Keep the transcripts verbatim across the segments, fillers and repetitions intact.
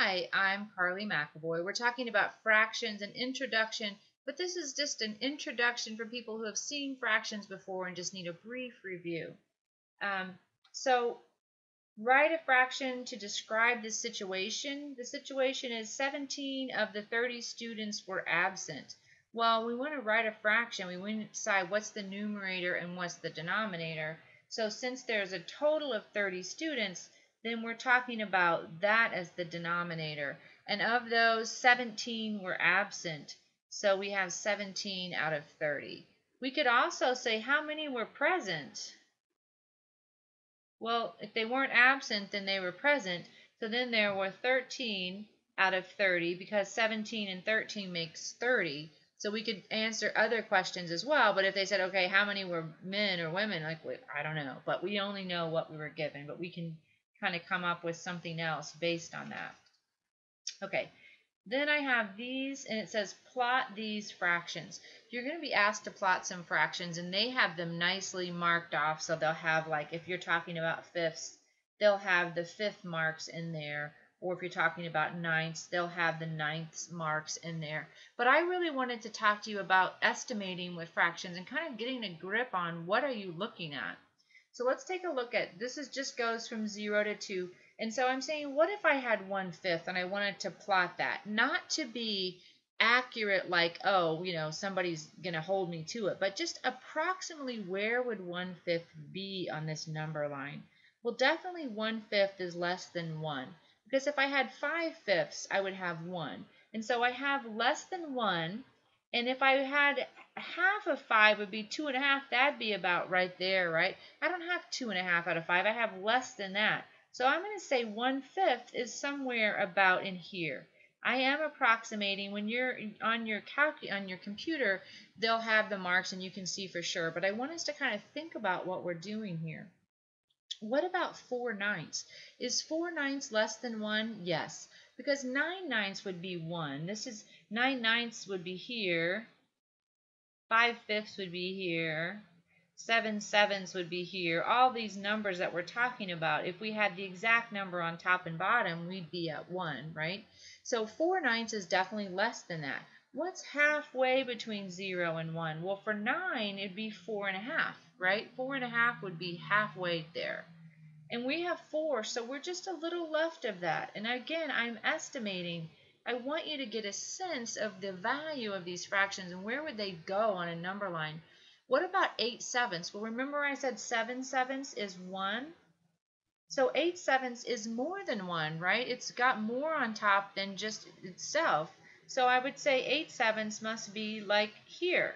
Hi, I'm Carly McAvoy. We're talking about fractions and introduction, but this is just an introduction for people who have seen fractions before and just need a brief review. Um, so, write a fraction to describe the situation. The situation is seventeen of the thirty students were absent. Well, we want to write a fraction. We want to decide what's the numerator and what's the denominator. So since there's a total of thirty students, then we're talking about that as the denominator. And of those, seventeen were absent. So we have seventeen out of thirty. We could also say how many were present. Well, if they weren't absent, then they were present. So then there were thirteen out of thirty because seventeen and thirteen makes thirty. So we could answer other questions as well. But if they said, okay, how many were men or women? Like, I don't know. But we only know what we were given. But we can kind of come up with something else based on that. Okay. Then I have these, and it says plot these fractions. You're going to be asked to plot some fractions, and they have them nicely marked off. So they'll have, like, if you're talking about fifths, they'll have the fifth marks in there. Or if you're talking about ninths, they'll have the ninths marks in there. But I really wanted to talk to you about estimating with fractions and kind of getting a grip on what are you looking at. So let's take a look at, this is just goes from zero to two. And so I'm saying, what if I had one fifth and I wanted to plot that? Not to be accurate like, oh, you know, somebody's going to hold me to it, but just approximately where would one fifth be on this number line? Well, definitely one fifth is less than one. Because if I had five fifths, I would have one. And so I have less than one. And if I had half of five would be two and a half, that'd be about right there, right? I don't have two and a half out of five. I have less than that. So I'm going to say one fifth is somewhere about in here. I am approximating. When you're on your calc on your computer, they'll have the marks and you can see for sure. But I want us to kind of think about what we're doing here. What about four ninths? Is four ninths less than one? Yes, because nine ninths would be one. This is nine ninths would be here. Five fifths would be here. Seven sevenths would be here. All these numbers that we're talking about, if we had the exact number on top and bottom, we'd be at one, right? So four ninths is definitely less than that. What's halfway between zero and one? Well, for nine, it'd be four and a half, right? Four and a half would be halfway there. And we have four, so we're just a little left of that. And again, I'm estimating. I want you to get a sense of the value of these fractions and where would they go on a number line. What about eight sevenths? Well, remember I said seven sevenths is one? So eight sevenths is more than one, right? It's got more on top than just itself. So I would say eight sevenths must be like here.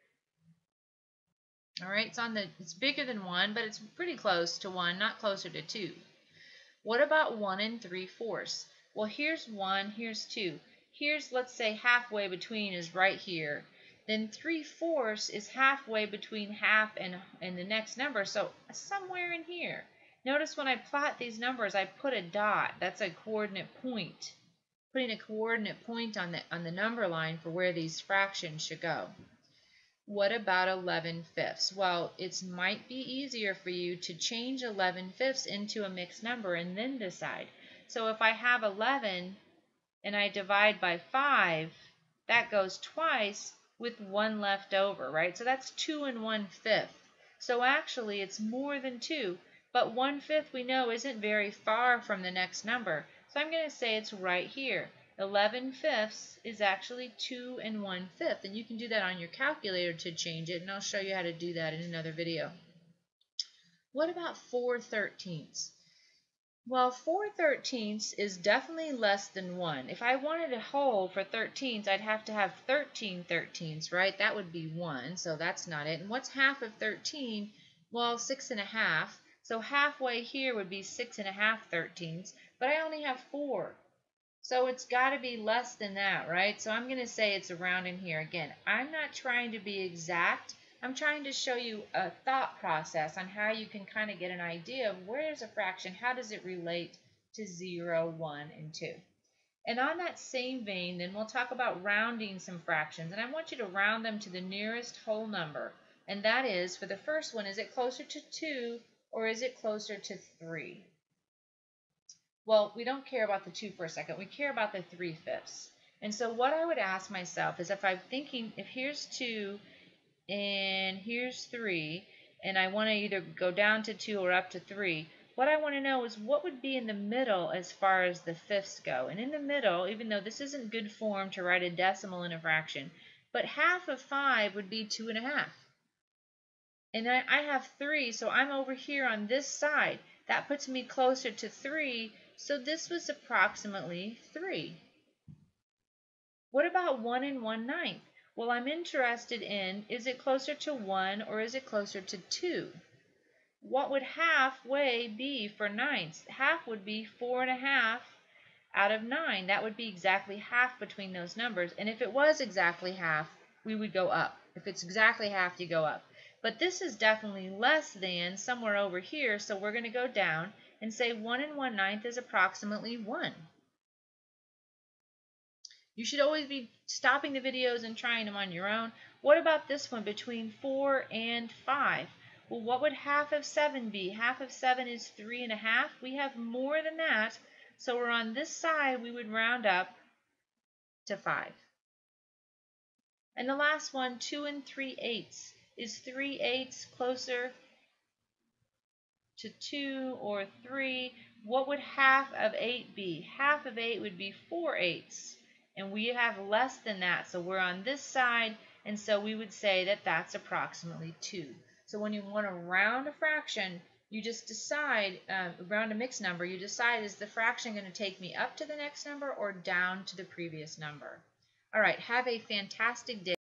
All right, it's on the it's bigger than one, but it's pretty close to one, not closer to two. What about one and three fourths? Well, here's one, here's two. Here's, let's say, halfway between is right here. Then three fourths is halfway between half and, and the next number, so somewhere in here. Notice when I plot these numbers, I put a dot. That's a coordinate point. Putting a coordinate point on the, on the number line for where these fractions should go. What about eleven fifths? Well, it might be easier for you to change eleven fifths into a mixed number and then decide. So if I have eleven and I divide by five, that goes twice with one left over, right? So that's two and one fifth. So actually it's more than two, but one fifth we know isn't very far from the next number. So I'm going to say it's right here. eleven fifths is actually two and one fifth, and you can do that on your calculator to change it, and I'll show you how to do that in another video. What about four thirteenths? Well, four thirteenths is definitely less than one. If I wanted a whole for thirteenths, I'd have to have thirteen thirteenths, right? That would be one, so that's not it. And what's half of thirteen? Well, six and a half. So halfway here would be six and a half thirteenths, but I only have four. So it's got to be less than that, right? So I'm going to say it's around in here. Again, I'm not trying to be exact. I'm trying to show you a thought process on how you can kind of get an idea of where is a fraction, how does it relate to zero, one, and two. And on that same vein, then we'll talk about rounding some fractions. And I want you to round them to the nearest whole number. And that is, for the first one, is it closer to two or is it closer to three? Well, we don't care about the two for a second. We care about the three fifths. And so what I would ask myself is if I'm thinking, if here's two and here's three, and I want to either go down to two or up to three, what I want to know is what would be in the middle as far as the fifths go. And in the middle, even though this isn't good form to write a decimal in a fraction, but half of five would be two and a half. And I, I have three, so I'm over here on this side. That puts me closer to three, so this was approximately three. What about one and one ninth? Well, I'm interested in, is it closer to one or is it closer to two? What would halfway be for ninths? Half would be four and a half out of nine. That would be exactly half between those numbers. And if it was exactly half, we would go up. If it's exactly half, you go up. But this is definitely less than somewhere over here, so we're going to go down and say one and one ninth is approximately one. You should always be stopping the videos and trying them on your own. What about this one between four and five? Well, what would half of seven be? Half of seven is three and a half. We have more than that, so we're on this side. We would round up to five. And the last one, two and three eighths. Is three eighths closer to two or three? What would half of eight be? Half of eight would be four eighths. And we have less than that, so we're on this side, and so we would say that that's approximately two. So when you want to round a fraction, you just decide, uh, round a mixed number, you decide, is the fraction going to take me up to the next number or down to the previous number? All right, have a fantastic day.